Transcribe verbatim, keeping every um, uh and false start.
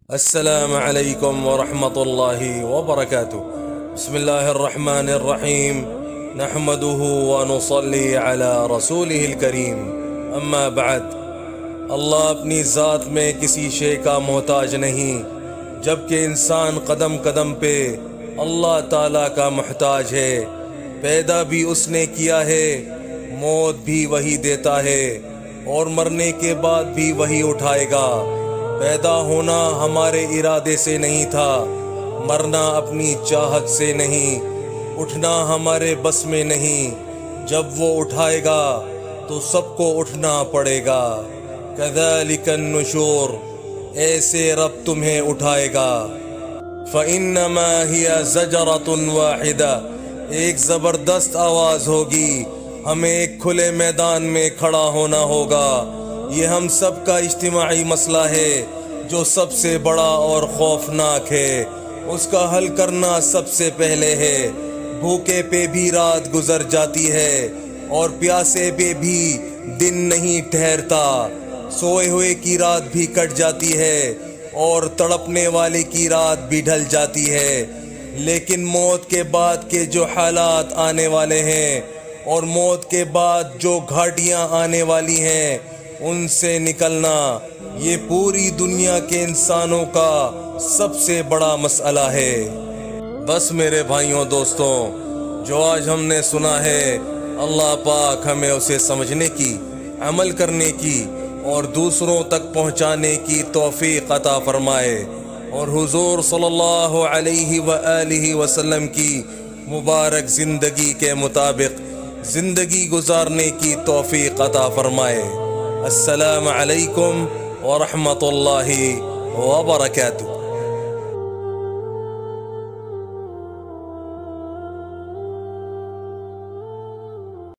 السلام علیکم ورحمۃ اللہ وبرکاتہ۔ بسم اللہ الرحمن الرحیم، نحمده ونصلی علی رسولہ الکریم، اما بعد۔ اللہ اپنی ذات میں کسی شے کا محتاج نہیں، جبکہ انسان قدم قدم پہ اللہ تعالیٰ کا محتاج ہے۔ پیدا بھی اس نے کیا ہے، موت بھی وہی دیتا ہے، اور مرنے کے بعد بھی وہی اٹھائے گا۔ پیدا ہونا ہمارے ارادے سے نہیں تھا، مرنا اپنی چاہت سے نہیں، اٹھنا ہمارے بس میں نہیں۔ جب وہ اٹھائے گا تو سب کو اٹھنا پڑے گا۔ کذالک النشور، ایسے رب تمہیں اٹھائے گا۔ فإنما ہی زجرۃ واحدہ، ایک زبردست آواز ہوگی، ہمیں ایک کھلے میدان میں کھڑا ہونا ہوگا۔ یہ ہم سب کا اجتماعی مسئلہ ہے جو سب سے بڑا اور خوفناک ہے۔ اس کا حل کرنا سب سے پہلے ہے۔ بھوکے پہ بھی رات گزر جاتی ہے اور پیاسے پہ بھی دن نہیں ٹھہرتا۔ سوئے ہوئے کی رات بھی کٹ جاتی ہے اور تڑپنے والے کی رات بھی ڈھل جاتی ہے۔ لیکن موت کے بعد کے جو حالات آنے والے ہیں اور موت کے بعد جو گھاٹیاں آنے والی ہیں، ان سے نکلنا یہ پوری دنیا کے انسانوں کا سب سے بڑا مسئلہ ہے۔ بس میرے بھائیوں دوستوں، جو آج ہم نے سنا ہے، اللہ پاک ہمیں اسے سمجھنے کی، عمل کرنے کی اور دوسروں تک پہنچانے کی توفیق عطا فرمائے، اور حضور صلی اللہ علیہ وآلہ وسلم کی مبارک زندگی کے مطابق زندگی گزارنے کی توفیق عطا فرمائے۔ السلام علیکم ورحمۃ اللہ وبرکاتہ۔